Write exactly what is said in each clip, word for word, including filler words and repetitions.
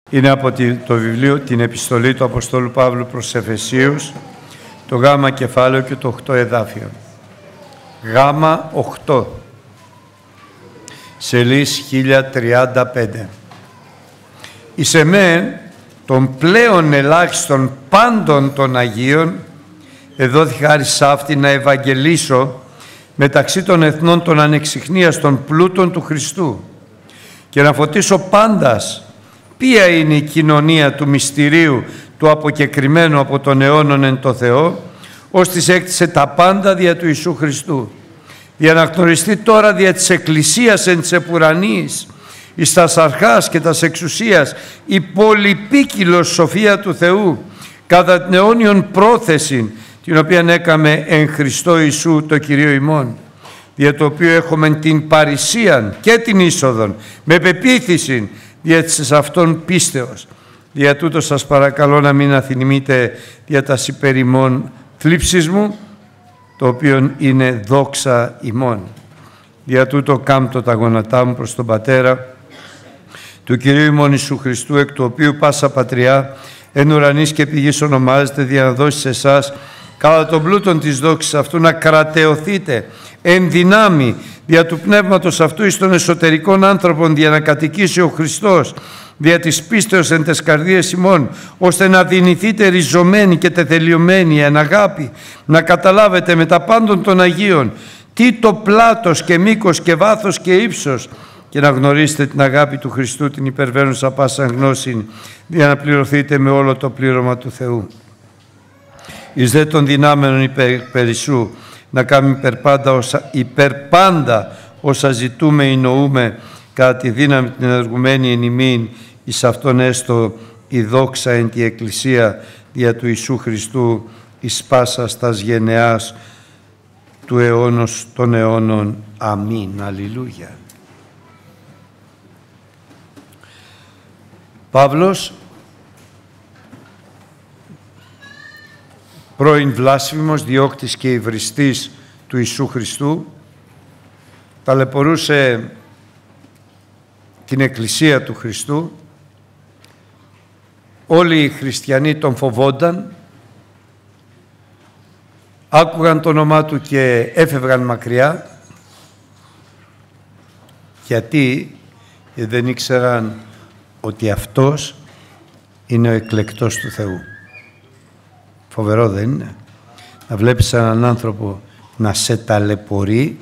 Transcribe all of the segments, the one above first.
Είναι από το βιβλίο «Την επιστολή του Αποστόλου Παύλου προς Εφεσίους», το γάμα κεφάλαιο και το οκτώ εδάφιο. Γάμα οκτώ, σελίς χίλια τριάντα πέντε. Εις εμέν των πλέον ελάχιστον πάντων των Αγίων, εδόθη χάρη σ' αυτή να ευαγγελίσω μεταξύ των εθνών των ανεξιχνίαστων πλούτων του Χριστού και να φωτίσω πάντας ποια είναι η κοινωνία του μυστηρίου του αποκεκριμένου από τον αιώνων εν το Θεό, ώστις έκτισε τα πάντα δια του Ιησού Χριστού. Διαναγνωριστεί τώρα δια της Εκκλησίας εν της επουρανής, εις τας αρχάς και τας εξουσίας, η πολυπίκυλος σοφία του Θεού, κατά την αιώνιον πρόθεση, την οποία έκαμε εν Χριστώ Ιησού το Κυρίο ημών, δια το οποίο έχουμε την παρησίαν και την είσοδον, με πεποίθηση δια της αυτών πίστεως. Δια τούτο σας παρακαλώ να μην αθυμείτε δια τας υπέρ ημών θλίψης μου, το οποίο είναι δόξα ημών. Δια τούτο κάμπτω τα γόνατά μου προς τον Πατέρα του Κυρίου ημών Ιησού Χριστού, εκ του οποίου πάσα πατριά εν ουρανής και πηγής ονομάζεται, δια να δώσει σε εσάς κατά τον πλούτον της δόξης αυτού να κρατεωθείτε εν δυνάμει δια του πνεύματος αυτού εις των εσωτερικών άνθρωπων, δια να κατοικήσει ο Χριστός δια της πίστεως εν τες καρδίες ημών, ώστε να δυνηθείτε ριζωμένοι και τεθελειωμένοι εν αγάπη, να καταλάβετε με τα πάντων των Αγίων τι το πλάτος και μήκος και βάθος και ύψος, και να γνωρίσετε την αγάπη του Χριστού, την υπερβαίνουσα πάσα γνώση, για να πληρωθείτε με όλο το πλήρωμα του Θεού. Εις δε των δυνάμενων υπέρ περισσού, να κάνουμε υπερπάντα όσα, υπερπάντα όσα ζητούμε ή νοούμε, κατά τη δύναμη την ενεργουμένη εν ημίν, εις αυτόν έστω η δόξα εν τη Εκκλησία δια του Ιησού Χριστού, εις πάσας τας γενεάς του αιώνος των αιώνων. Αμήν. Αλληλούια. Παύλος, πρώην βλάσφημος, διώκτης και υβριστής του Ιησού Χριστού, ταλαιπωρούσε την Εκκλησία του Χριστού. Όλοι οι χριστιανοί τον φοβόνταν, άκουγαν το όνομά του και έφευγαν μακριά. Γιατί? Γιατί δεν ήξεραν ότι αυτός είναι ο εκλεκτός του Θεού. Φοβερό δεν είναι? Να βλέπεις έναν άνθρωπο να σε ταλαιπωρεί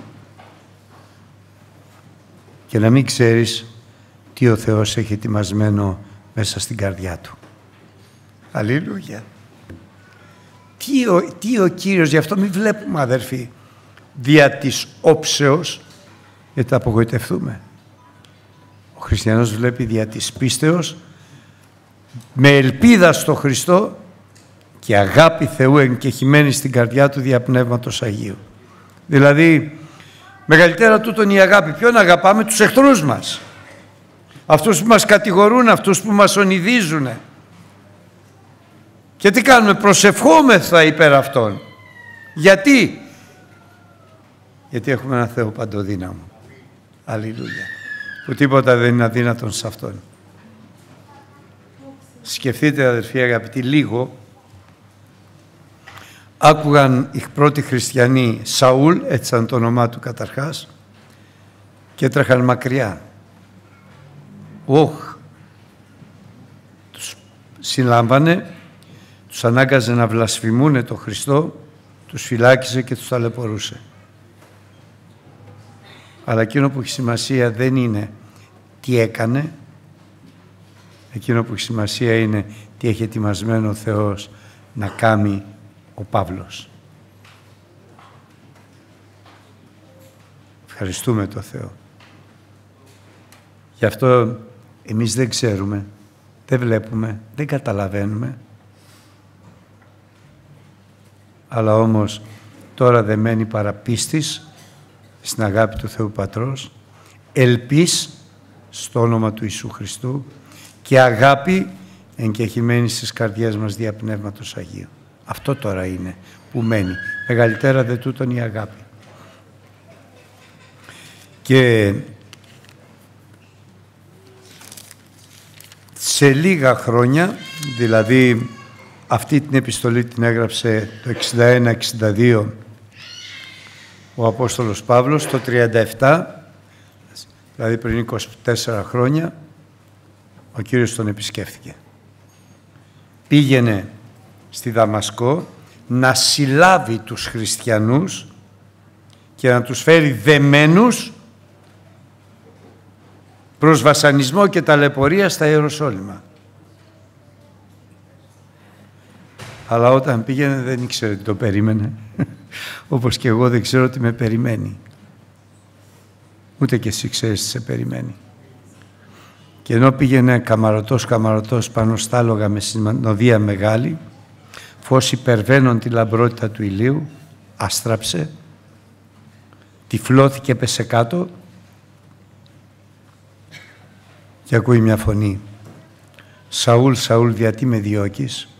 και να μην ξέρεις τι ο Θεός έχει ετοιμασμένο μέσα στην καρδιά του. Αλληλούια. Τι ο, τι ο Κύριος, γι' αυτό μην βλέπουμε αδερφοί δια της όψεως, γιατί θα απογοητευτούμε. Ο χριστιανός βλέπει δια της πίστεως, με ελπίδα στο Χριστό και αγάπη Θεού εγκεχημένη στην καρδιά του δια Πνεύματος Αγίου. Δηλαδή, μεγαλύτερα τούτον η αγάπη. Ποιον αγαπάμε? Τους εχθρούς μας. Αυτούς που μας κατηγορούν, αυτούς που μας ονειδίζουν. Και τι κάνουμε? Προσευχόμεθα υπέρ αυτών. Γιατί? Γιατί έχουμε ένα Θεό παντοδύναμο. Αλληλούια. Που τίποτα δεν είναι αδύνατον σε Αυτόν. Σκεφτείτε αδερφοί αγαπητοί λίγο, άκουγαν οι πρώτοι χριστιανοί Σαούλ, έτσι ήταν το όνομά του καταρχάς, και έτρεχαν μακριά. Όχ, τους συλλάμβανε, τους ανάγκαζε να βλασφημούνε τον Χριστό, τους φυλάκιζε και τους ταλαιπωρούσε. Αλλά εκείνο που έχει σημασία δεν είναι τι έκανε, εκείνο που έχει σημασία είναι τι έχει ετοιμασμένο ο Θεός να κάνει ο Παύλος. Ευχαριστούμε τον Θεό. Γι' αυτό εμείς δεν ξέρουμε, δεν βλέπουμε, δεν καταλαβαίνουμε, αλλά όμως τώρα δεμένη παραπίστης στην αγάπη του Θεού Πατρός, ελπίς στο όνομα του Ιησού Χριστού και αγάπη εγκεχημένη στις καρδιές μας δια Πνεύματος Αγίου. Αυτό τώρα είναι που μένει. Μεγαλύτερα δε τούτον η αγάπη. Και σε λίγα χρόνια, δηλαδή αυτή την επιστολή την έγραψε το εξήντα ένα εξήντα δύο ο Απόστολος Παύλος, το τριάντα επτά, δηλαδή πριν είκοσι τέσσερα χρόνια, ο Κύριος τον επισκέφθηκε. Πήγαινε στη Δαμασκό να συλλάβει τους χριστιανούς και να τους φέρει δεμένους προς βασανισμό και ταλαιπωρία στα Ιεροσόλυμα. Αλλά όταν πήγαινε δεν ήξερε τι το περίμενε, όπως και εγώ δεν ξέρω τι με περιμένει. Ούτε και εσύ ξέρεις τι σε περιμένει. Και ενώ πήγαινε καμαρωτός καμαρωτός πάνω στα άλογα με συνοδεία μεγάλη, φως υπερβαίνουν τη λαμπρότητα του ηλίου, άστραψε, τυφλώθηκε, πέσε κάτω και ακούει μια φωνή. «Σαούλ, Σαούλ, γιατί με διώκεις?»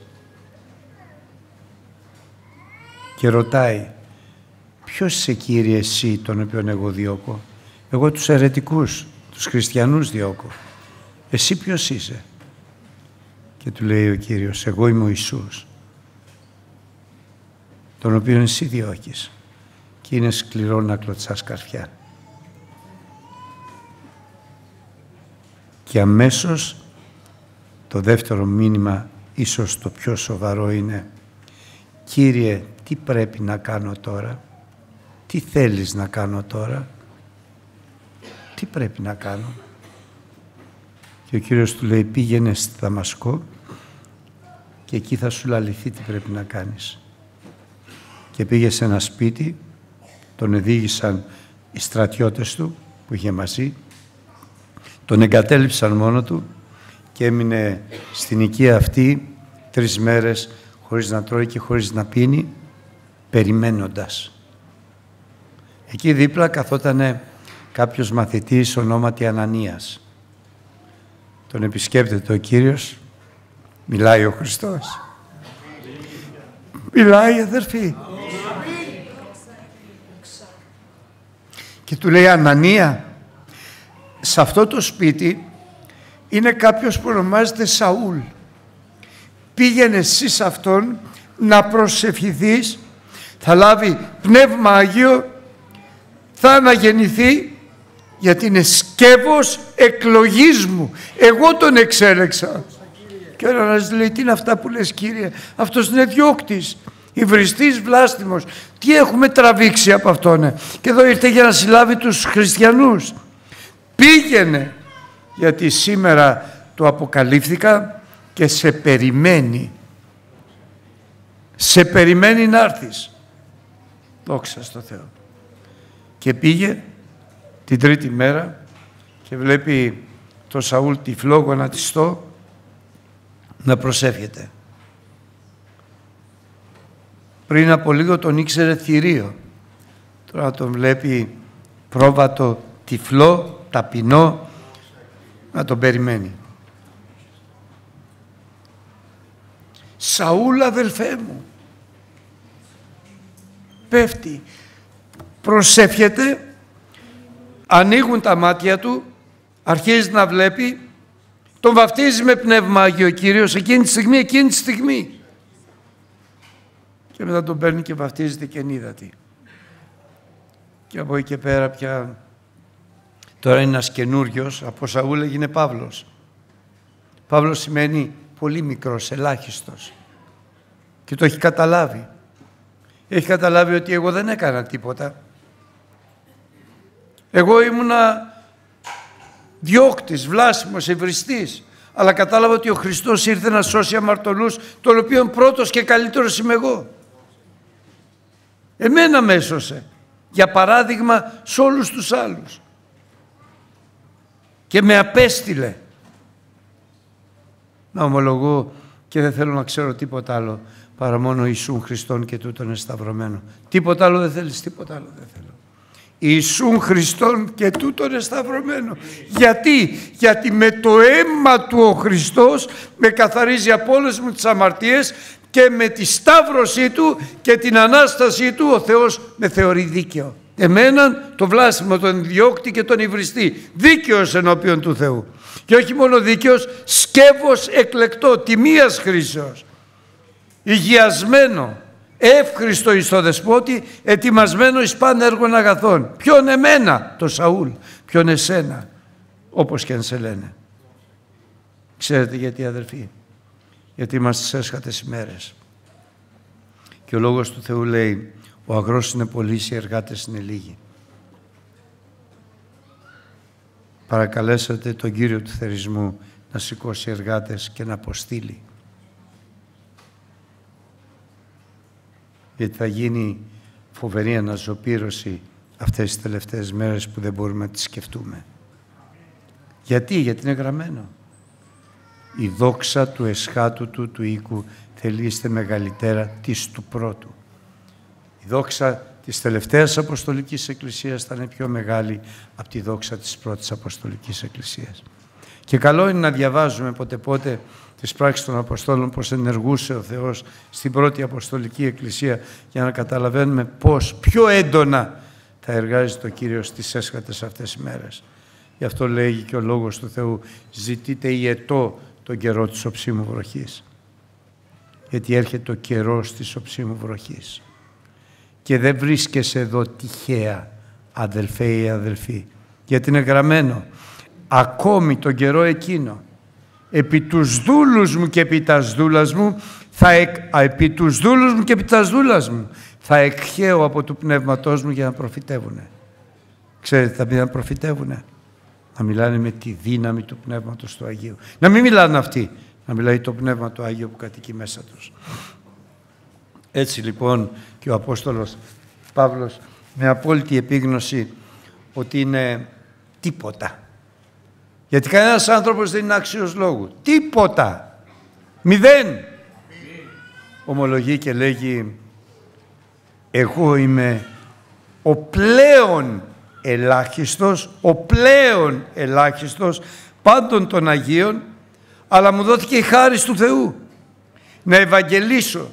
Και ρωτάει, «Ποιος είσαι, Κύριε, εσύ τον οποίον εγώ διώκω?» «Εγώ τους αιρετικούς, τους χριστιανούς διώκω. Εσύ ποιος είσαι?» Και του λέει ο Κύριος, «Εγώ είμαι ο Ιησούς, τον οποίον εσύ διώκεις και είναι σκληρό να κλωτσάς καρφιά». Και αμέσως το δεύτερο μήνυμα, ίσως το πιο σοβαρό, είναι «Κύριε, τι πρέπει να κάνω τώρα? Τι θέλεις να κάνω τώρα? Τι πρέπει να κάνω?» Και ο Κύριος του λέει, «Πήγαινε στη Δαμασκό και εκεί θα σου λαληθεί τι πρέπει να κάνεις». Και πήγε σε ένα σπίτι, τον οδήγησαν οι στρατιώτες του που είχε μαζί, τον εγκατέλειψαν μόνο του και έμεινε στην οικία αυτή τρεις μέρες χωρίς να τρώει και χωρίς να πίνει, περιμένοντας. Εκεί δίπλα καθότανε κάποιος μαθητής ονόματι Ανανίας. Τον επισκέπτεται ο Κύριος, μιλάει ο Χριστός. Μιλάει, αδερφοί. Και του λέει, «Ανανία, σε αυτό το σπίτι είναι κάποιος που ονομάζεται Σαούλ. Πήγαινε εσύ σε αυτόν να προσευχηθείς, θα λάβει Πνεύμα Άγιο, θα αναγεννηθεί, γιατί είναι σκεύος εκλογής μου. Εγώ τον εξέλεξα». Και ο ένας λέει, «Τι είναι αυτά που λες, Κύριε? Αυτός είναι διώκτης, υβριστής, βλάστημος. Τι έχουμε τραβήξει από αυτόν? Και εδώ ήρθε για να συλλάβει τους χριστιανούς. Πήγαινε, γιατί σήμερα το αποκαλύφθηκα και σε περιμένει. Σε περιμένει να έρθεις». Δόξα στο Θεό. Και πήγε την τρίτη μέρα και βλέπει το Σαούλ τυφλό, γονατιστό, να προσεύχεται. Πριν από λίγο τον ήξερε θηρίο. Τώρα τον βλέπει πρόβατο, τυφλό, ταπεινό, να τον περιμένει. «Σαούλ, αδελφέ μου», πέφτει, προσεύχεται, ανοίγουν τα μάτια του, αρχίζει να βλέπει, τον βαφτίζει με Πνεύμα Άγιο ο Κύριος εκείνη τη στιγμή, εκείνη τη στιγμή. Και μετά τον παίρνει και βαφτίζεται και νύδατη. Και από εκεί και πέρα πια, τώρα είναι ένας καινούριος, από Σαούλ έγινε Παύλος. Παύλος σημαίνει πολύ μικρός, ελάχιστος. Και το έχει καταλάβει. Έχει καταλάβει ότι εγώ δεν έκανα τίποτα. Εγώ ήμουνα διώκτης, βλάσιμος, ευριστής. Αλλά κατάλαβα ότι ο Χριστός ήρθε να σώσει αμαρτωλούς, τον οποίον πρώτος και καλύτερος είμαι εγώ. Εμένα με έσωσε, για παράδειγμα σε όλους τους άλλους. Και με απέστειλε. Να ομολογώ και δεν θέλω να ξέρω τίποτα άλλο παρά μόνο Ιησούν Χριστόν και τούτον εσταυρωμένο. Τίποτα άλλο δεν θέλεις, τίποτα άλλο δεν θέλω. Ιησούν Χριστόν και τούτον εσταυρωμένο. Γιατί? Γιατί με το αίμα του ο Χριστός με καθαρίζει από όλες μου τις αμαρτίες και με τη σταύρωσή του και την Ανάστασή του ο Θεός με θεωρεί δίκαιο. Εμέναν το βλάσιμο, τον διώκτη και τον υβριστή, δίκαιος ενώπιον του Θεού. Και όχι μόνο δίκαιος, σκεύος εκλεκτό, τιμίας χρήσεως, υγιασμένο, εύχριστο εις το δεσπότη, ετοιμασμένο εις παν έργων αγαθών. Ποιον? Εμένα, το Σαούλ, ποιον εσένα, όπως και αν σε λένε. Ξέρετε γιατί, αδελφοί? Γιατί είμαστε στις έσχατες ημέρες. Και ο Λόγος του Θεού λέει, ο αγρός είναι πολύς, οι εργάτες είναι λίγοι. Παρακαλέσατε τον Κύριο του θερισμού να σηκώσει εργάτες και να αποστείλει. Γιατί θα γίνει φοβερή αναζωπήρωση αυτές τις τελευταίες μέρες που δεν μπορούμε να τις σκεφτούμε. Γιατί? Γιατί είναι γραμμένο. Η δόξα του εσχάτου του, του οίκου, θελήστε μεγαλύτερα της του πρώτου. Η δόξα της τελευταίας Αποστολικής Εκκλησίας θα είναι πιο μεγάλη από τη δόξα της πρώτης Αποστολικής Εκκλησίας. Και καλό είναι να διαβάζουμε πότε πότε τις πράξεις των Αποστόλων, πώς ενεργούσε ο Θεός στην πρώτη Αποστολική Εκκλησία, για να καταλαβαίνουμε πώς πιο έντονα θα εργάζεται ο Κύριος στις έσχατες αυτές τις μέρες. Γι' αυτό λέγει και ο Λόγος του Θεού, ζητείτε ιετό τον καιρό της οψίμου βροχής. Γιατί έρχεται ο καιρός της οψίμου βροχής. Και δεν βρίσκεσαι εδώ τυχαία, αδελφέ ή αδελφοί, γιατί είναι γραμμένο, ακόμη τον καιρό εκείνο, επί τους δούλους μου και επί τας δούλας μου, θα εκ, α, επί τους δούλους μου και επί τας δούλας μου, θα εκχέω από του πνεύματός μου για να προφητεύουνε. Ξέρετε, θα πει να προφητεύουνε. Να μιλάνε με τη δύναμη του Πνεύματος του Αγίου. Να μην μιλάνε αυτοί, να μιλάει το Πνεύμα του Αγίου που κατοικεί μέσα τους. Έτσι λοιπόν και ο Απόστολος Παύλος με απόλυτη επίγνωση ότι είναι τίποτα. Γιατί κανένας άνθρωπος δεν είναι άξιος λόγου. Τίποτα. Μηδέν. Ομολογεί και λέγει, εγώ είμαι ο πλέον ελάχιστος, ο πλέον ελάχιστος πάντων των Αγίων, αλλά μου δόθηκε η χάρις του Θεού να ευαγγελίσω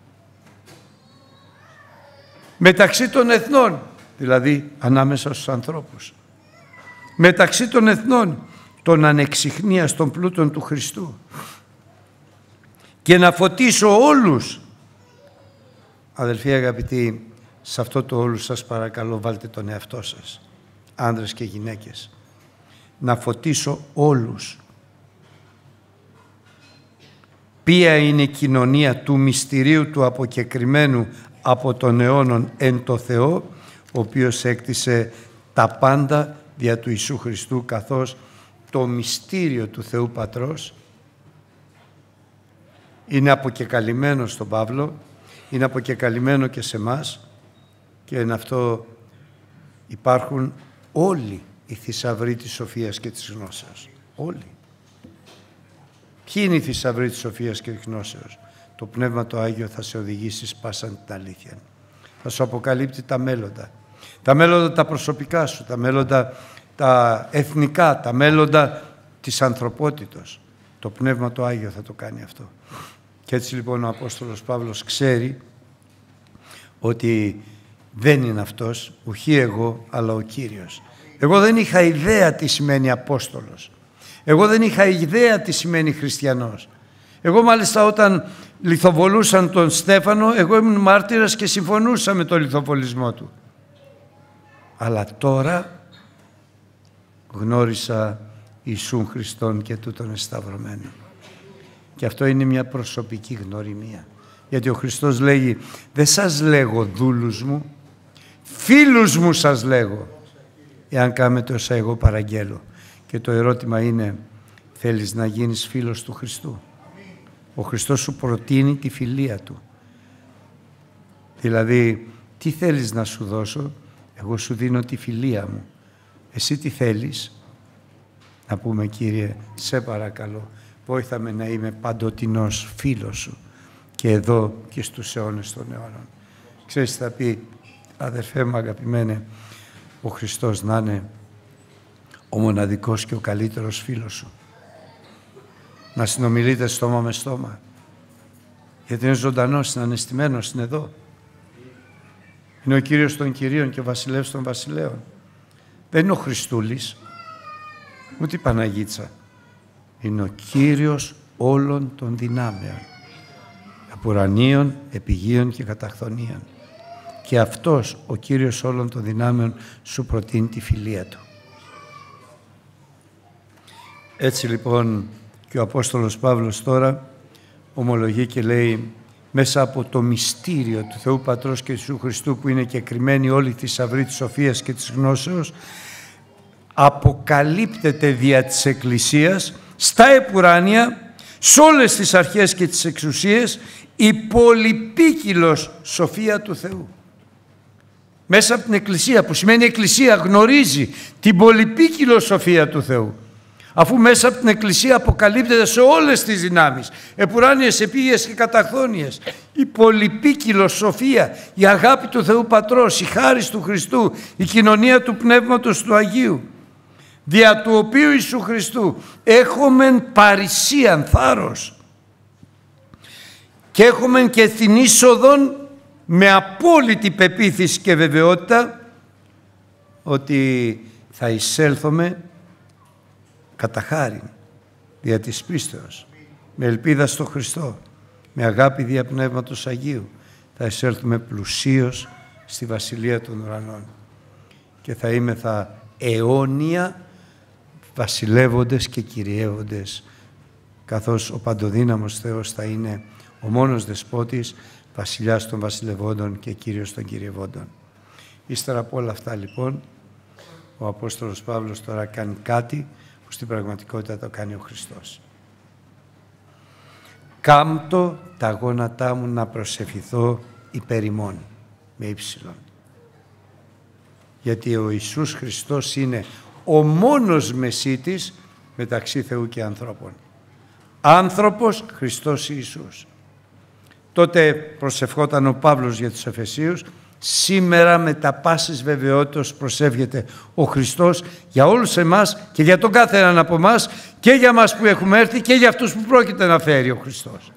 μεταξύ των εθνών, δηλαδή ανάμεσα στους ανθρώπους, μεταξύ των εθνών, των ανεξιχνίας των πλούτων του Χριστού, και να φωτίσω όλους. Αδελφοί αγαπητοί, σε αυτό το όλους σας παρακαλώ βάλτε τον εαυτό σας, άνδρες και γυναίκες. Να φωτίσω όλους. Ποια είναι η κοινωνία του μυστηρίου του αποκεκριμένου από τον αιώνων εν το Θεό, ο οποίος έκτισε τα πάντα δια του Ιησού Χριστού, καθώς το μυστήριο του Θεού Πατρός είναι αποκεκαλυμμένο στον Παύλο, είναι αποκεκαλυμμένο και σε μας, και εν αυτό υπάρχουν όλοι οι θησαυροί της σοφίας και της γνώσεως. Όλοι. Ποιοι είναι οι θησαυροί της σοφίας και της γνώσεως? Το Πνεύμα το Άγιο θα σε οδηγήσει σπάσαν την αλήθεια. Θα σου αποκαλύπτει τα μέλλοντα. Τα μέλλοντα τα προσωπικά σου, τα μέλλοντα τα εθνικά, τα μέλλοντα της ανθρωπότητος. Το Πνεύμα το Άγιο θα το κάνει αυτό. Και έτσι λοιπόν ο Απόστολος Παύλος ξέρει ότι δεν είναι αυτός, ουχή εγώ, αλλά ο Κύριος. Εγώ δεν είχα ιδέα τι σημαίνει Απόστολος. Εγώ δεν είχα ιδέα τι σημαίνει χριστιανός. Εγώ μάλιστα όταν λιθοβολούσαν τον Στέφανο, εγώ ήμουν μάρτυρας και συμφωνούσα με τον λιθοβολισμό του. Αλλά τώρα γνώρισα Ιησούν Χριστόν και τούτον εσταυρωμένο. Και αυτό είναι μια προσωπική γνωριμία. Γιατί ο Χριστός λέγει, δεν σας λέγω δούλους μου, φίλους μου σας λέγω, εάν κάνετε όσα εγώ παραγγέλω. Και το ερώτημα είναι, θέλεις να γίνεις φίλος του Χριστού? Ο Χριστός σου προτείνει τη φιλία Του. Δηλαδή, τι θέλεις να σου δώσω? Εγώ σου δίνω τη φιλία μου. Εσύ τι θέλεις? Να πούμε, Κύριε, σε παρακαλώ, βόηθα με να είμαι παντοτινός φίλος σου και εδώ και στους αιώνες των αιώνων. Ξέρεις, θα πει, αδερφέ μου αγαπημένε, ο Χριστός να είναι ο μοναδικός και ο καλύτερος φίλος σου. Να συνομιλείτε στόμα με στόμα. Γιατί είναι ζωντανός, είναι αναισθημένος, είναι εδώ. Είναι ο Κύριος των Κυρίων και ο Βασιλεύς των Βασιλέων. Δεν είναι ο Χριστούλης, ούτε η Παναγίτσα. Είναι ο Κύριος όλων των δυνάμεων, απουρανίων, επιγείων και καταχθονίων. Και αυτός ο Κύριος όλων των δυνάμεων σου προτείνει τη φιλία Του. Έτσι λοιπόν και ο Απόστολος Παύλος τώρα ομολογεί και λέει, μέσα από το μυστήριο του Θεού Πατρός και του Ιησού Χριστού, που είναι και κρυμμένη όλη η θησαυρή της σοφίας και της γνώσεως, αποκαλύπτεται δια της Εκκλησίας στα επουράνια, σε όλες τις αρχές και τις εξουσίες, η πολυπίκυλος σοφία του Θεού. Μέσα από την Εκκλησία, που σημαίνει η Εκκλησία γνωρίζει την πολυπίκυλο σοφία του Θεού, αφού μέσα από την Εκκλησία αποκαλύπτεται σε όλες τις δυνάμεις, επουράνιες, επίγειες και καταχθόνιες, η πολυπίκυλο σοφία, η αγάπη του Θεού Πατρός, η χάρις του Χριστού, η κοινωνία του Πνεύματος του Αγίου, δια του οποίου Ιησού Χριστού έχομεν παρησίαν θάρρος και έχομεν και την είσοδον με απόλυτη πεποίθηση και βεβαιότητα ότι θα εισέλθουμε κατά χάριν δια της πίστεως, με ελπίδα στο Χριστό, με αγάπη δια Πνεύματος Αγίου, θα εισέλθουμε πλουσίως στη Βασιλεία των Ουρανών και θα είμεθα αιώνια βασιλεύοντες και κυριεύοντες, καθώς ο παντοδύναμος Θεός θα είναι ο μόνος δεσπότης, βασιλιάς των βασιλευόντων και κύριος των κυριευόντων. Ύστερα από όλα αυτά λοιπόν, ο Απόστολος Παύλος τώρα κάνει κάτι που στην πραγματικότητα το κάνει ο Χριστός. «Κάμπτω τα γόνατά μου να προσευχηθώ υπέρ ημών», με ύψιλον. Γιατί ο Ιησούς Χριστός είναι ο μόνος μεσίτης μεταξύ Θεού και ανθρώπων. Άνθρωπος Χριστός Ιησούς. Τότε προσευχόταν ο Παύλος για τους Εφεσίους, σήμερα με τα πάσης βεβαιότητας προσεύχεται ο Χριστός για όλους εμάς και για τον κάθε έναν από εμάς, και για μας που έχουμε έρθει και για αυτούς που πρόκειται να φέρει ο Χριστός.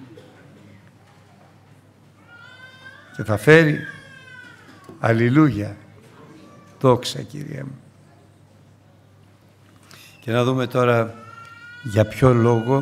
Και θα φέρει, αλληλούια, δόξα Κύριε μου. Και να δούμε τώρα για ποιο λόγο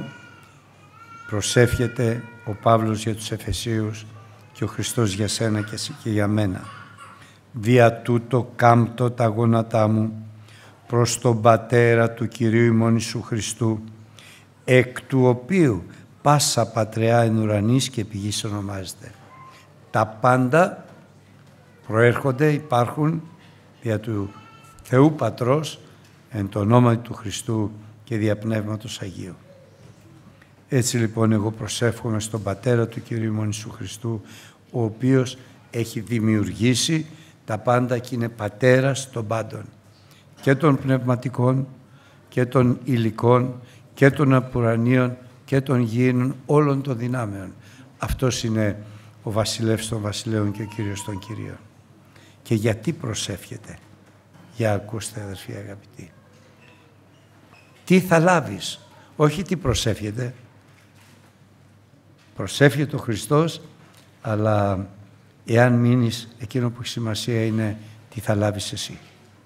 προσεύχεται ο Παύλος για τους Εφεσίους και ο Χριστός για σένα και για μένα. «Δια τούτο κάμπτω τα γόνατά μου προς τον Πατέρα του Κυρίου ημών Ιησού Χριστού, εκ του οποίου πάσα πατρεά εν ουρανής και πηγής ονομάζεται». Τα πάντα προέρχονται, υπάρχουν δια του Θεού Πατρός, εν το όνομα του Χριστού και δια Πνεύματος Αγίου. Έτσι λοιπόν εγώ προσεύχομαι στον Πατέρα του Κυρίου ημών Ιησού Χριστού, ο οποίος έχει δημιουργήσει τα πάντα και είναι πατέρας των πάντων, και των πνευματικών και των υλικών και των απουρανίων και των γήινων, όλων των δυνάμεων. Αυτός είναι ο βασιλεύς των βασιλέων και ο Κύριος των Κυρίων. Και γιατί προσεύχεται? Για ακούστε αδερφοί αγαπητοί. Τι θα λάβεις, όχι τι προσεύχεται. Προσεύχεται ο Χριστός, αλλά εάν μείνεις, εκείνο που έχει σημασία είναι τι θα λάβεις εσύ.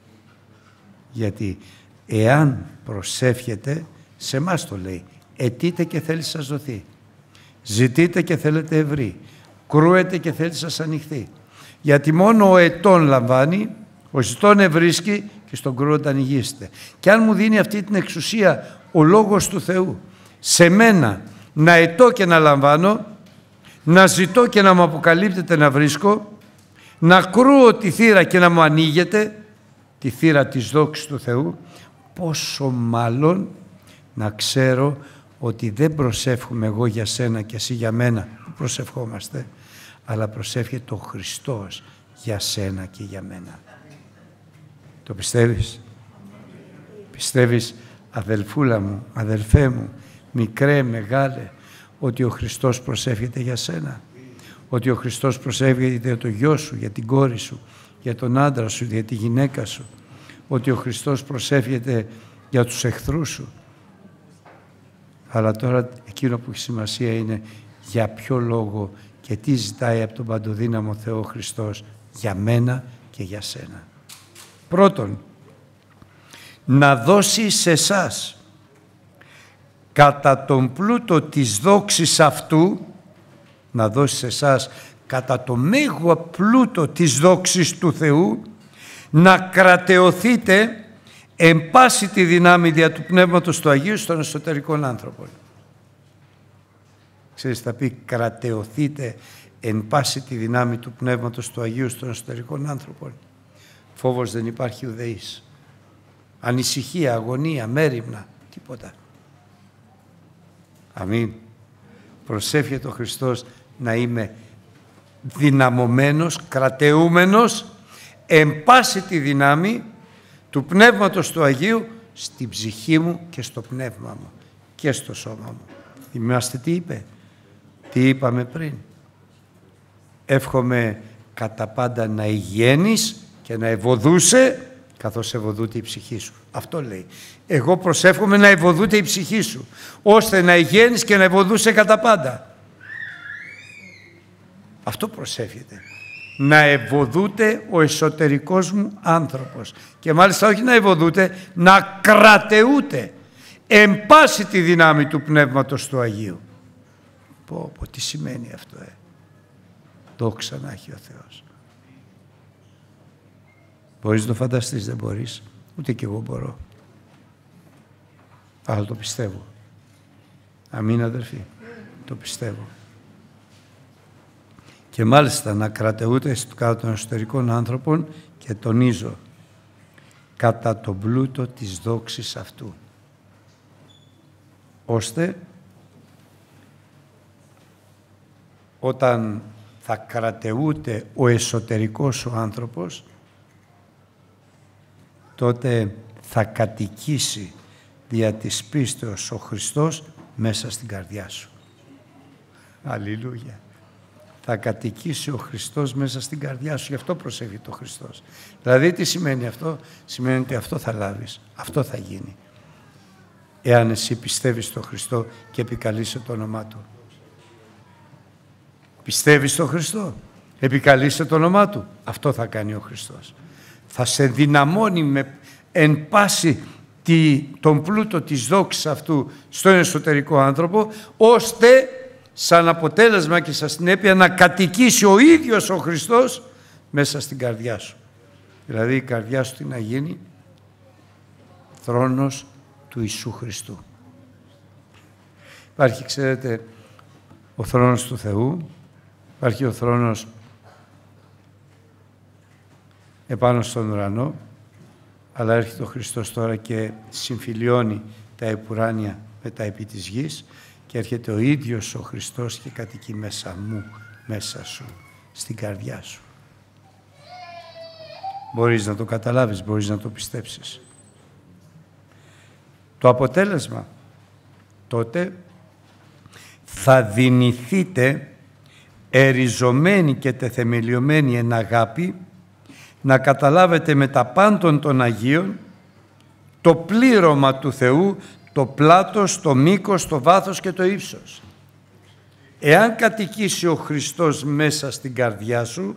Γιατί εάν προσεύχεται, σε εμάς το λέει, αιτείτε και θέλει σας δοθεί. Ζητείτε και θέλετε ευρύ. Κρούετε και θέλει σας ανοιχθεί. Γιατί μόνο ο ετών λαμβάνει, ο ζητών ευρίσκει και στον κρούοντα ανοιγείστε. Και αν μου δίνει αυτή την εξουσία ο Λόγος του Θεού σε μένα, να ετώ και να λαμβάνω, να ζητώ και να μου αποκαλύπτεται να βρίσκω, να κρούω τη θύρα και να μου ανοίγεται, τη θύρα της δόξης του Θεού, πόσο μάλλον να ξέρω ότι δεν προσεύχομαι εγώ για σένα και εσύ για μένα, που προσευχόμαστε, αλλά προσεύχεται ο Χριστός για σένα και για μένα. Το πιστεύεις? Πιστεύεις, αδελφούλα μου, αδελφέ μου, μικρέ, μεγάλε, ότι ο Χριστός προσεύχεται για σένα? Ότι ο Χριστός προσεύχεται για το γιο σου, για την κόρη σου, για τον άντρα σου, για τη γυναίκα σου? Ότι ο Χριστός προσεύχεται για τους εχθρούς σου? Αλλά τώρα εκείνο που έχει σημασία είναι για ποιο λόγο και τι ζητάει από τον παντοδύναμο Θεό Χριστός για μένα και για σένα. Πρώτον, να δώσει σε εσάς κατά τον πλούτο της δόξης αυτού, να δώσει σε εσάς κατά το μέγα πλούτο της δόξης του Θεού, να κρατεωθείτε εν πάση τη δυνάμει δια του Πνεύματος του Αγίου στον εσωτερικών άνθρωπον. Ξέρεις, θα πει κρατεωθείτε εν πάση τη δυνάμει του Πνεύματος του Αγίου στον εσωτερικών άνθρωπον. Φόβος δεν υπάρχει ουδεής. Ανησυχία, αγωνία, μέριμνα, τίποτα. Αμήν. Προσεύχεται ο Χριστός να είμαι δυναμωμένος, κρατεούμενος εν πάση τη δυνάμει του Πνεύματος του Αγίου στην ψυχή μου και στο πνεύμα μου και στο σώμα μου. Θυμάστε τι είπε, τι είπαμε πριν. Εύχομαι κατά πάντα να υγιαίνεις και να ευωδούσε καθώς ευωδούται η ψυχή σου. Αυτό λέει. Εγώ προσεύχομαι να ευωδούται η ψυχή σου, ώστε να υγιαίνεις και να ευωδούσε κατά πάντα. Αυτό προσεύχεται. Να ευωδούται ο εσωτερικός μου άνθρωπος. Και μάλιστα όχι να ευωδούται, να κρατεούται εν πάση τη δυνάμει του Πνεύματος του Αγίου. Πω, πω, τι σημαίνει αυτό, ε. Δόξα να έχει ο Θεός. Μπορείς να το φανταστείς? Δεν μπορείς. Ούτε κι εγώ μπορώ. Αλλά το πιστεύω. Αμήν, αδερφοί. Το πιστεύω. Και μάλιστα να κρατεούται κάτω των εσωτερικών άνθρωπων, και τονίζω, κατά τον πλούτο της δόξης αυτού. Ώστε όταν θα κρατεούται ο εσωτερικός ο άνθρωπος, τότε θα κατοικήσει δια της πίστεως ο Χριστός μέσα στην καρδιά σου. Αλληλούια. Θα κατοικήσει ο Χριστός μέσα στην καρδιά σου. Γι' αυτό προσεύχεται ο Χριστός. Δηλαδή τι σημαίνει αυτό? Σημαίνει ότι αυτό θα λάβεις. Αυτό θα γίνει. Εάν εσύ πιστεύεις στον Χριστό και επικαλείσαι το όνομά Του. Πιστεύεις στον Χριστό, επικαλείσαι το όνομά Του. Αυτό θα κάνει ο Χριστός. Θα σε δυναμώνει με εν πάση τη, τον πλούτο της δόξης αυτού στον εσωτερικό άνθρωπο, ώστε σαν αποτέλεσμα και σαν συνέπεια να κατοικήσει ο ίδιος ο Χριστός μέσα στην καρδιά σου. Δηλαδή η καρδιά σου τι να γίνει? Θρόνος του Ιησού Χριστού. Υπάρχει, ξέρετε, ο θρόνος του Θεού, υπάρχει ο θρόνος επάνω στον ουρανό, αλλά έρχεται ο Χριστός τώρα και συμφιλιώνει τα επουράνια με τα επί της γης και έρχεται ο ίδιος ο Χριστός και κατοικεί μέσα μου, μέσα σου, στην καρδιά σου. Μπορείς να το καταλάβεις, μπορείς να το πιστέψεις. Το αποτέλεσμα τότε θα δυνηθείτε εριζωμένοι και τεθεμελιωμένοι εν αγάπη, να καταλάβετε με τα πάντων των Αγίων το πλήρωμα του Θεού, το πλάτος, το μήκος, το βάθος και το ύψος. Εάν κατοικήσει ο Χριστός μέσα στην καρδιά σου,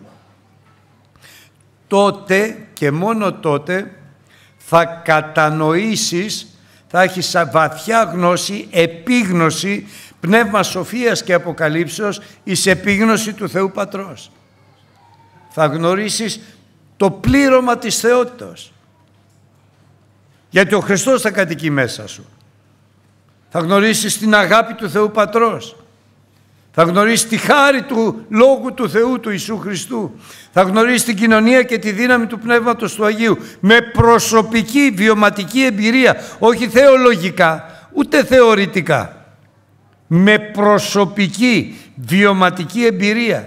τότε και μόνο τότε θα κατανοήσεις, θα έχεις βαθιά γνώση, επίγνωση, πνεύμα σοφίας και αποκαλύψεως εις επίγνωση του Θεού Πατρός. Θα γνωρίσεις το πλήρωμα της θεότητος. Γιατί ο Χριστός θα κατοικεί μέσα σου. Θα γνωρίσεις την αγάπη του Θεού Πατρός. Θα γνωρίσεις τη χάρη του Λόγου του Θεού, του Ιησού Χριστού. Θα γνωρίσεις την κοινωνία και τη δύναμη του Πνεύματος του Αγίου. Με προσωπική, βιωματική εμπειρία. Όχι θεολογικά, ούτε θεωρητικά. Με προσωπική, βιωματική εμπειρία.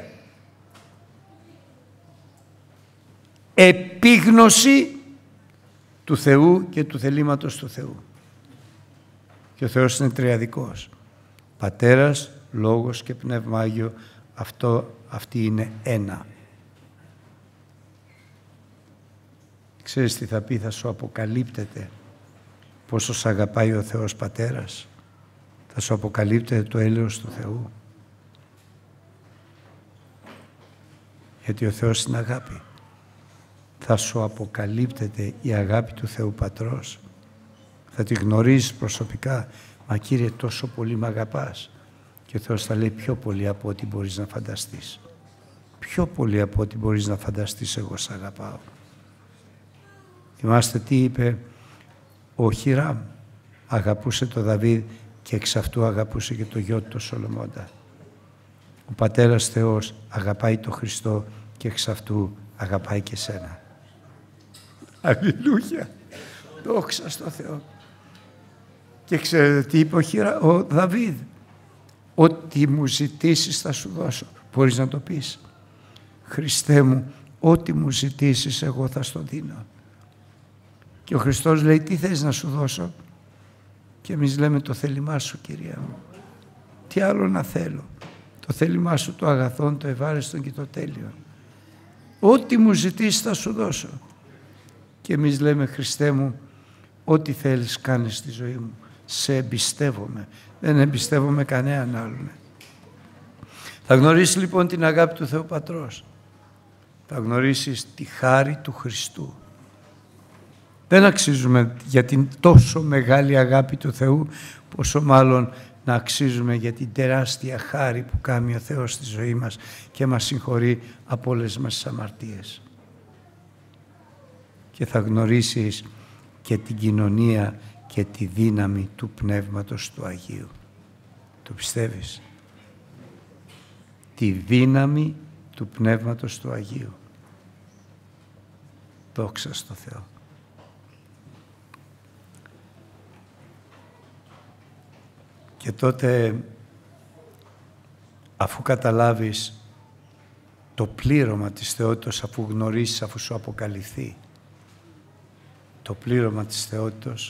Επίγνωση του Θεού και του θελήματος του Θεού. Και ο Θεός είναι τριαδικός. Πατέρας, Λόγος και Πνεύμα Άγιο, αυτό, αυτοί είναι ένα. Ξέρεις τι θα πει? Θα σου αποκαλύπτεται πόσο σ' αγαπάει ο Θεός Πατέρας. Θα σου αποκαλύπτεται το έλεος του Θεού. Γιατί ο Θεός είναι αγάπη. Θα σου αποκαλύπτεται η αγάπη του Θεού Πατρός. Θα τη γνωρίζεις προσωπικά. Μα Κύριε, τόσο πολύ με αγαπάς. Και ο Θεός θα λέει πιο πολύ από ό,τι μπορείς να φανταστείς. Πιο πολύ από ό,τι μπορείς να φανταστείς, εγώ σ' αγαπάω. Θυμάστε τι είπε ο Χιράμ. Αγαπούσε το Δαβίδ και εξ αυτού αγαπούσε και το γιο του το Σολομώντα. Ο Πατέρας Θεός αγαπάει το Χριστό και εξ αυτού αγαπάει και σένα. Αλληλούια! Δόξα στο Θεό. Και ξέρετε τι είπε ο, Χιρα, ο Δαβίδ. Ό,τι μου ζητήσεις θα σου δώσω. Μπορείς να το πεις. Χριστέ μου, ό,τι μου ζητήσεις εγώ θα στο δίνω. Και ο Χριστός λέει, τι θες να σου δώσω? Και εμείς λέμε, το θέλημά σου, Κυρία μου. Τι άλλο να θέλω? Το θέλημά σου, το αγαθόν, το ευάρεστον και το τέλειο. Ό,τι μου ζητήσεις θα σου δώσω. Και εμείς λέμε, Χριστέ μου, ό,τι θέλεις κάνεις στη ζωή μου. Σε εμπιστεύομαι. Δεν εμπιστεύομαι κανέναν άλλον. Θα γνωρίσεις λοιπόν την αγάπη του Θεού Πατρός. Θα γνωρίσεις τη χάρη του Χριστού. Δεν αξίζουμε για την τόσο μεγάλη αγάπη του Θεού, πόσο μάλλον να αξίζουμε για την τεράστια χάρη που κάνει ο Θεός στη ζωή μας και μας συγχωρεί από όλες μας τις αμαρτίες. Και θα γνωρίσεις και την κοινωνία και τη δύναμη του Πνεύματος του Αγίου. Το πιστεύεις? Τη δύναμη του Πνεύματος του Αγίου. Δόξα στο Θεό. Και τότε, αφού καταλάβεις το πλήρωμα της θεότητος, αφού γνωρίσεις, αφού σου αποκαλυφθεί το πλήρωμα της θεότητος,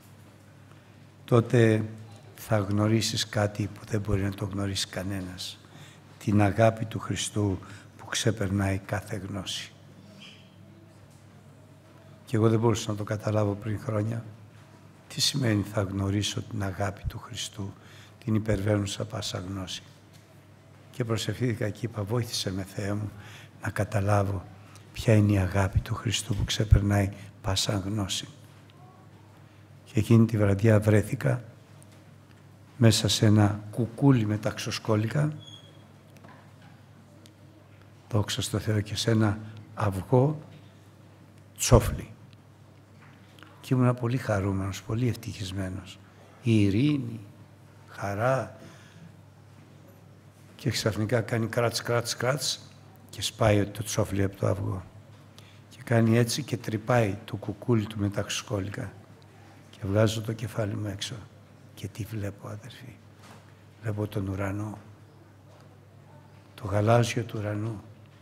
τότε θα γνωρίσεις κάτι που δεν μπορεί να το γνωρίσει κανένας. Την αγάπη του Χριστού που ξεπερνάει κάθε γνώση. Και εγώ δεν μπορούσα να το καταλάβω πριν χρόνια. Τι σημαίνει θα γνωρίσω την αγάπη του Χριστού, την υπερβαίνουσα πάσα γνώση. Και προσευχήθηκα και είπα, βοήθησε με, Θεέ μου, να καταλάβω ποια είναι η αγάπη του Χριστού που ξεπερνάει πάσα γνώση. Και εκείνη τη βραδιά βρέθηκα μέσα σε ένα κουκούλι με ταξοσκόλικα, δόξα στο Θεό, και σε ένα αυγό τσόφλι. Και ήμουν πολύ χαρούμενος, πολύ ευτυχισμένος. Η ειρήνη, χαρά, και ξαφνικά κάνει κράτς, κράτς, κράτς και σπάει το τσόφλι από το αυγό. Και κάνει έτσι και τρυπάει το κουκούλι του με τα ξυσκόλικα. Και βγάζω το κεφάλι μου έξω. Και τι βλέπω, αδερφοί? Βλέπω τον ουρανό. Το γαλάζιο του ουρανού.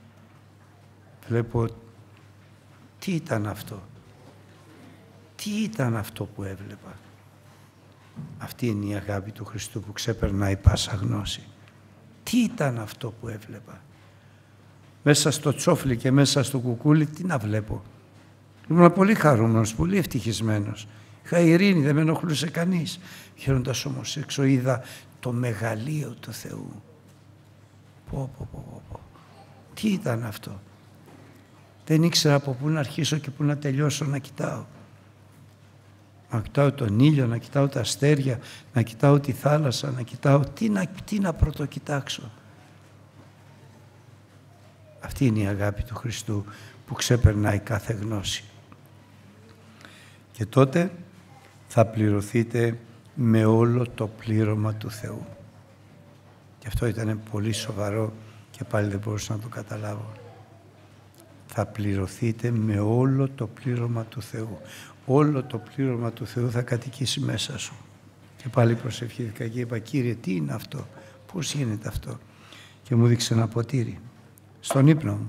Βλέπω τι ήταν αυτό. Τι ήταν αυτό που έβλεπα? Αυτή είναι η αγάπη του Χριστού που ξεπερνάει πάσα γνώση. Τι ήταν αυτό που έβλεπα? Μέσα στο τσόφλι και μέσα στο κουκούλι τι να βλέπω? Ήμουν πολύ χαρούμενος, πολύ ευτυχισμένος. Είχα ειρήνη, δεν με ενοχλούσε κανείς. Χαίροντας όμως έξω είδα το μεγαλείο του Θεού. Πω, πω, πω, πω, πω. Τι ήταν αυτό? Δεν ήξερα από πού να αρχίσω και πού να τελειώσω να κοιτάω. Να κοιτάω τον ήλιο, να κοιτάω τα αστέρια, να κοιτάω τη θάλασσα, να κοιτάω τι να, τι να πρωτοκοιτάξω. Αυτή είναι η αγάπη του Χριστού που ξεπερνάει κάθε γνώση. Και τότε θα πληρωθείτε με όλο το πλήρωμα του Θεού. Και αυτό ήταν πολύ σοβαρό και πάλι δεν μπορούσα να το καταλάβω. Θα πληρωθείτε με όλο το πλήρωμα του Θεού. Όλο το πλήρωμα του Θεού θα κατοικήσει μέσα σου. Και πάλι προσευχήθηκα και είπα, Κύριε, τι είναι αυτό? Πώς γίνεται αυτό? Και μου δείξε ένα ποτήρι στον ύπνο μου.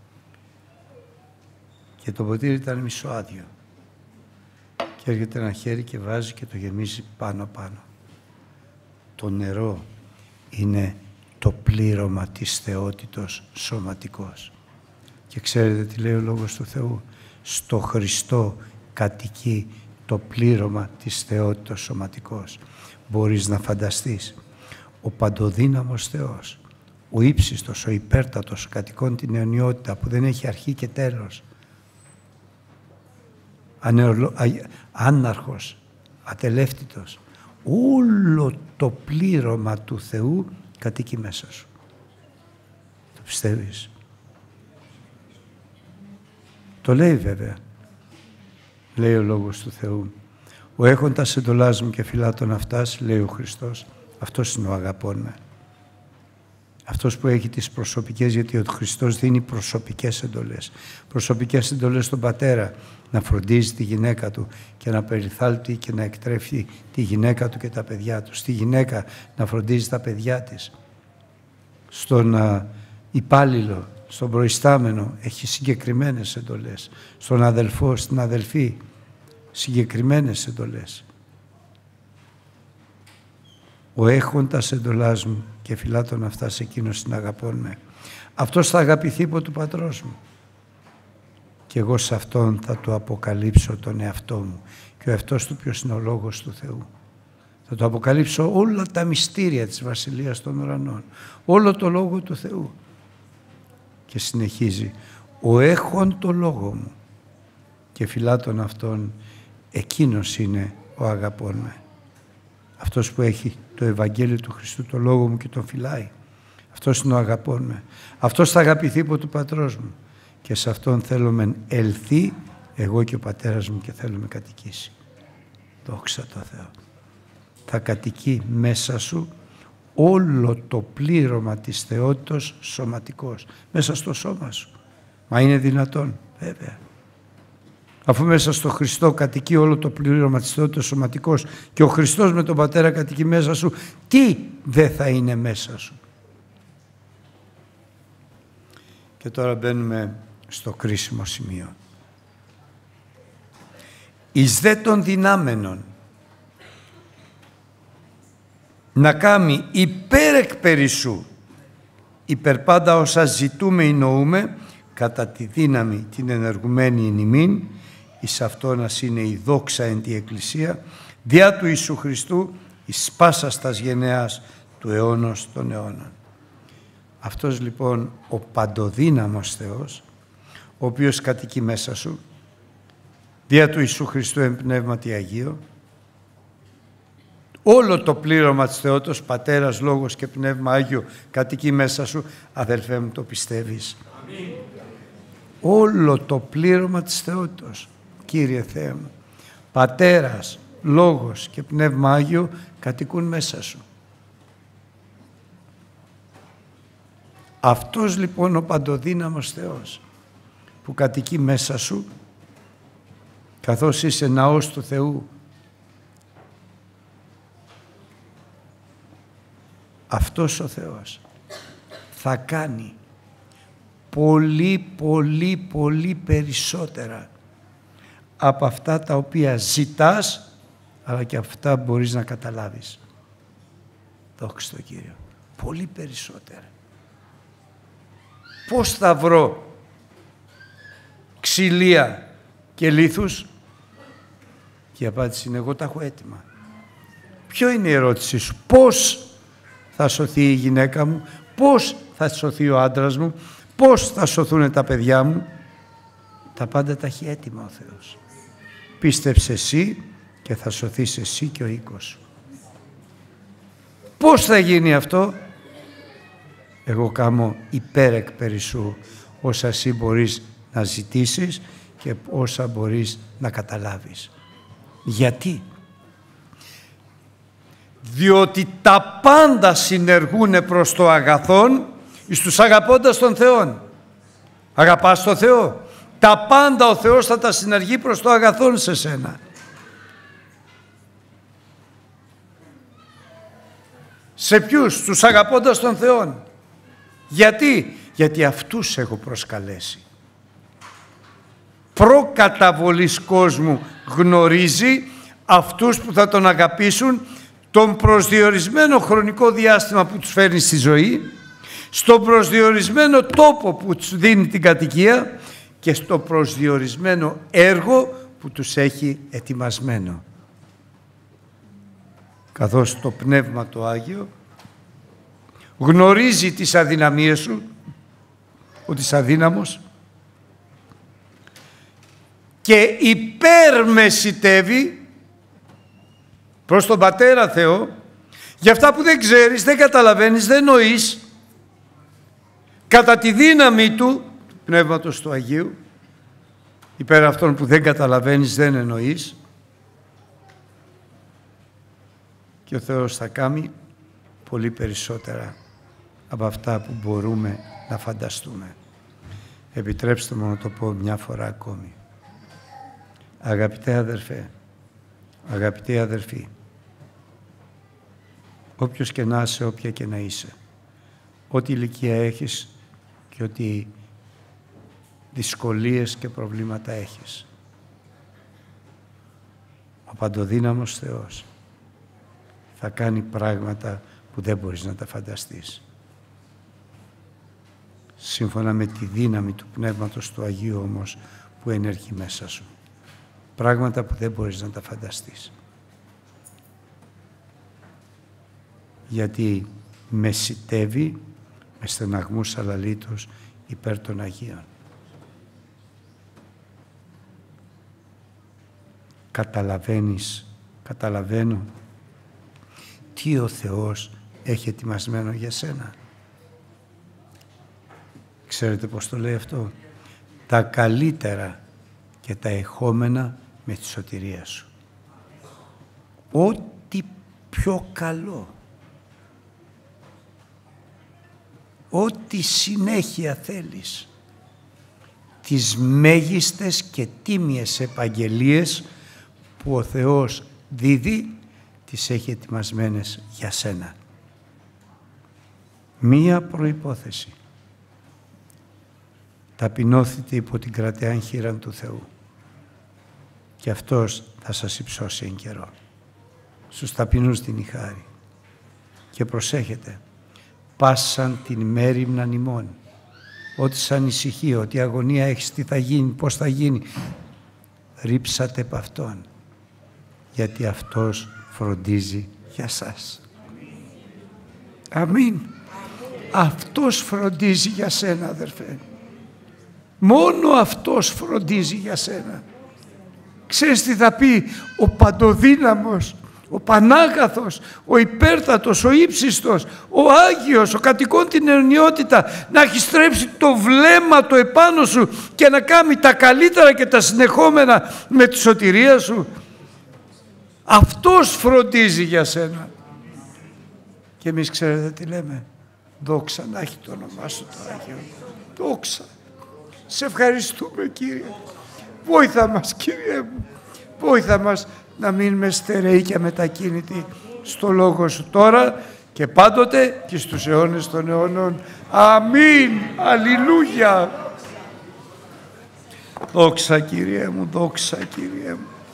Και το ποτήρι ήταν μισοάδιο. Και έρχεται ένα χέρι και βάζει και το γεμίζει πάνω-πάνω. Το νερό είναι το πλήρωμα της θεότητος σωματικός. Και ξέρετε τι λέει ο Λόγος του Θεού? Στο Χριστό κατοικεί το πλήρωμα της θεότητος σωματικός. Μπορείς να φανταστείς ο παντοδύναμος Θεός, ο ύψιστος, ο υπέρτατος, κατοικών την αιωνιότητα, που δεν έχει αρχή και τέλος. Ανεολο... Άναρχος, ατελεύτητος. Όλο το πλήρωμα του Θεού κατοικεί μέσα σου. Το πιστεύεις? Το λέει βέβαια. Λέει ο Λόγος του Θεού. Ο έχοντας εντολάς μου και φυλάτων αυτάς, λέει ο Χριστός, αυτός είναι ο αγαπών με. Αυτός που έχει τις προσωπικές, γιατί ο Χριστός δίνει προσωπικές εντολές. Προσωπικές εντολές στον πατέρα, να φροντίζει τη γυναίκα του και να περιθάλπτει και να εκτρέφει τη γυναίκα του και τα παιδιά του. Στη γυναίκα να φροντίζει τα παιδιά της. Στον α, υπάλληλο, στον προϊστάμενο έχει συγκεκριμένες εντολές. Στον αδελφό, στην αδελφή, συγκεκριμένες εντολές. Ο έχοντας εντολάς μου και φυλάτων αυτάς εκείνος την αγαπών με. Αυτός θα αγαπηθεί από του πατρός μου. Και εγώ σε αυτόν θα του αποκαλύψω τον εαυτό μου. Και ο εαυτός του ποιος είναι ο Λόγος του Θεού. Θα του αποκαλύψω όλα τα μυστήρια της Βασιλείας των Ουρανών. Όλο το Λόγο του Θεού. Και συνεχίζει. Ο έχων το Λόγο μου και φυλάτων αυτών, εκείνος είναι ο αγαπών με. Αυτός που έχει το Ευαγγέλιο του Χριστού, το Λόγο μου και τον φυλάει. Αυτός είναι ο αγαπών με. Αυτός θα αγαπηθεί από του πατρός μου. Και σε αυτόν θέλουμε ελθεί εγώ και ο πατέρας μου και θέλουμε κατοικήσει. Δόξα τω Θεώ. Θα κατοικεί μέσα σου όλο το πλήρωμα της θεότητος σωματικός. Μέσα στο σώμα σου. Μα είναι δυνατόν? Βέβαια. Αφού μέσα στο Χριστό κατοικεί όλο το πλήρωμα της θεότητος σωματικός και ο Χριστός με τον Πατέρα κατοικεί μέσα σου, τι δεν θα είναι μέσα σου? Και τώρα μπαίνουμε στο κρίσιμο σημείο. Εις δε των δυνάμενων να κάνει υπέρεκ περισσού, υπερπάντα όσα ζητούμε ή νοούμε, κατά τη δύναμη την ενεργουμένη εν ημίν, εις αυτόνας είναι η δόξα εν τη Εκκλησία, διά του Ιησού Χριστού, εις πάσας τας γενεάς του αιώνος των αιώνων. Αυτός λοιπόν ο παντοδύναμος Θεός, ο οποίος κατοικεί μέσα σου, διά του Ιησού Χριστού εν πνεύματι Αγίο, όλο το πλήρωμα της θεότητος, Πατέρας, Λόγος και Πνεύμα Άγιο κατοικεί μέσα σου. Αδελφέ μου, το πιστεύεις? Αμήν. Όλο το πλήρωμα της θεότητος, Κύριε Θεέ μου, Πατέρας, Λόγος και Πνεύμα Άγιο κατοικούν μέσα σου. Αυτός λοιπόν ο παντοδύναμος Θεός που κατοικεί μέσα σου, καθώς είσαι ναός του Θεού, αυτός ο Θεός θα κάνει πολύ, πολύ, πολύ περισσότερα από αυτά τα οποία ζητάς, αλλά και αυτά μπορείς να καταλάβεις. Δόξα τω Κύριο. Πολύ περισσότερα. Πώς θα βρω ξυλία και λίθους? Και η απάντηση είναι, εγώ τα έχω έτοιμα. Ποιο είναι η ερώτησή σου? Πώς θα σωθεί η γυναίκα μου? Πώς θα σωθεί ο άντρας μου? Πώς θα σωθούν τα παιδιά μου? Τα πάντα τα έχει έτοιμα ο Θεός. Πίστεψε εσύ και θα σωθείς εσύ και ο οίκος σου. Πώς θα γίνει αυτό? Εγώ κάνω υπέρεκ περισσού όσα εσύ μπορείς να ζητήσεις και όσα μπορείς να καταλάβεις. Γιατί? Διότι τα πάντα συνεργούνε προς το αγαθόν εις τους αγαπώντας τον Θεόν. Αγαπάς τον Θεό? Τα πάντα ο Θεός θα τα συνεργεί προς το αγαθόν σε σένα. Σε ποιους? Τους αγαπώντας τον Θεόν. Γιατί? Γιατί αυτούς έχω προσκαλέσει. Προκαταβολής κόσμου γνωρίζει αυτούς που θα τον αγαπήσουν τον προσδιορισμένο χρονικό διάστημα που τους φέρνει στη ζωή, στον προσδιορισμένο τόπο που τους δίνει την κατοικία και στο προσδιορισμένο έργο που τους έχει ετοιμασμένο. Καθώς το Πνεύμα το Άγιο, γνωρίζει τις αδυναμίες σου, ότι είσαι αδύναμος και υπερμεσιτεύει προς τον Πατέρα Θεό για αυτά που δεν ξέρεις, δεν καταλαβαίνεις, δεν νοείς, κατά τη δύναμη του, του Πνεύματος του Αγίου, υπέρ αυτών που δεν καταλαβαίνεις, δεν εννοείς, και ο Θεός θα κάνει πολύ περισσότερα από αυτά που μπορούμε να φανταστούμε. Επιτρέψτε μου να το πω μια φορά ακόμη. Αγαπητέ αδερφέ, αγαπητοί αδερφοί, όποιος και να είσαι, όποια και να είσαι, ό,τι ηλικία έχεις και ό,τι δυσκολίες και προβλήματα έχεις, ο παντοδύναμος Θεός θα κάνει πράγματα που δεν μπορείς να τα φανταστείς. Σύμφωνα με τη δύναμη του Πνεύματος του Αγίου όμως που ενεργεί μέσα σου. Πράγματα που δεν μπορείς να τα φανταστείς. Γιατί μεσιτεύει με στεναγμούς αλαλήτους υπέρ των Αγίων. Καταλαβαίνεις, καταλαβαίνω τι ο Θεός έχει ετοιμασμένο για σένα. Ξέρετε πώς το λέει αυτό? Τα καλύτερα και τα εχόμενα με τη σωτηρία σου. Ό,τι πιο καλό. Ό,τι συνέχεια θέλεις. Τις μέγιστες και τίμιες επαγγελίες που ο Θεός δίδει, τις έχει ετοιμασμένες για σένα. Μία προϋπόθεση. Ταπεινώθητε υπό την κρατεάν χείραν του Θεού και Αυτός θα σας υψώσει εν καιρό. Στους ταπεινούς την η χάρη. Και προσέχετε, πάσαν την μέριμναν ημών. Ό,τι σ' ανησυχεί, ό,τι αγωνία έχεις, τι θα γίνει, πώς θα γίνει, ρίψατε επ' Αυτόν, γιατί Αυτός φροντίζει για σας. Αμήν. Αυτός φροντίζει για σένα, αδερφέ. Μόνο Αυτός φροντίζει για σένα. Ξέρεις τι θα πει ο παντοδύναμος, ο Πανάγαθος, ο υπέρτατος, ο ύψιστος, ο Άγιος, ο κατοικών την αιωνιότητα, να έχει στρέψει το βλέμμα του επάνω σου και να κάνει τα καλύτερα και τα συνεχόμενα με τη σωτηρία σου. Αυτός φροντίζει για σένα. Και εμείς ξέρετε τι λέμε? Δόξα να έχει το όνομά σου το Άγιο. Δόξα. Σε ευχαριστούμε, Κύριε. Βόηθα μας, Κύριε μου. Βόηθα μας να μείνουμε στερεοί και αμετακίνητοι στο Λόγο σου τώρα και πάντοτε και στους αιώνες των αιώνων. Αμήν. Αλληλούια. Δόξα, Κύριε μου. Δόξα, Κύριε μου.